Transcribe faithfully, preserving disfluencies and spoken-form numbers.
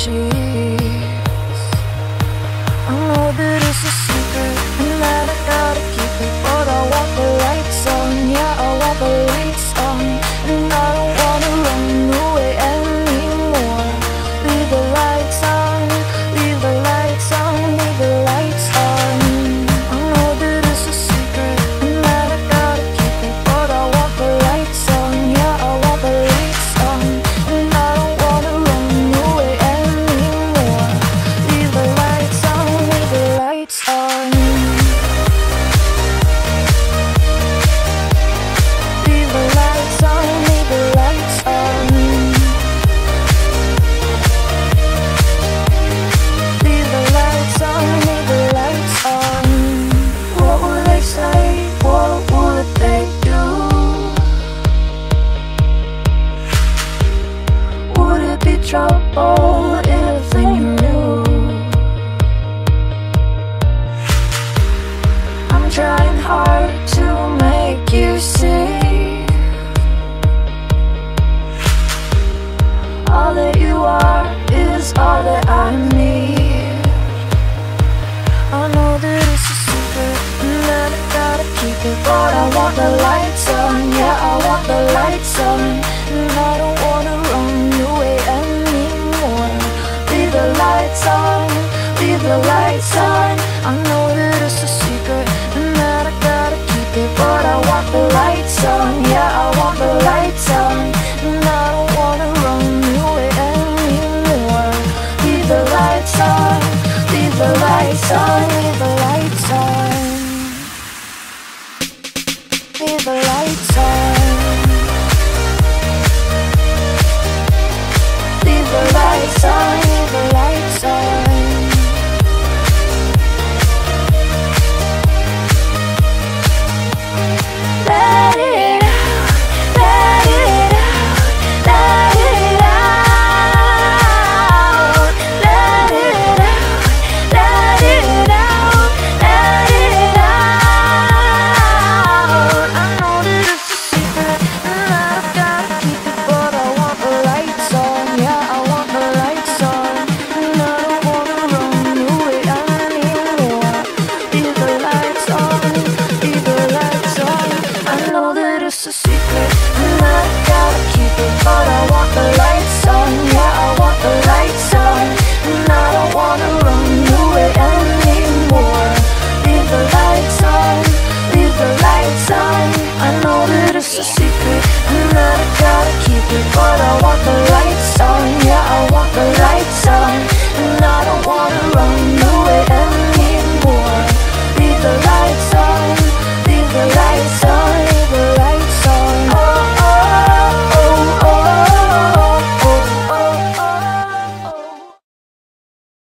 sheets. I know that it's a secret and that I gotta keep it, but I want the lights on, yeah, I want the lights on. And I don't wanna run away anymore. Leave the lights on, leave the lights on, leave the lights on. I know that it's a secret and that I gotta keep it, but I want the lights on, yeah, I want the lights on. And I don't wanna run away anymore. Leave the lights on, leave the lights on. Leave the lights on, leave the lights on. Leave the lights on, leave the lights on. What would they say? What would they do? Would it be trouble if they knew? I'm trying hard to make you see all that you are is all that I need. I know that it's a secret and that I gotta keep it, but I want the lights on, yeah, I want the lights on. And I don't wanna run away anymore. Leave the lights on, leave the lights on. I know that it's a secret and that I gotta keep it, but I want the lights on, yeah, I want the lights on. And I don't wanna run away anymore. Leave the lights on, leave the lights on, leave the lights on. Leave the lights on. Leave the lights on.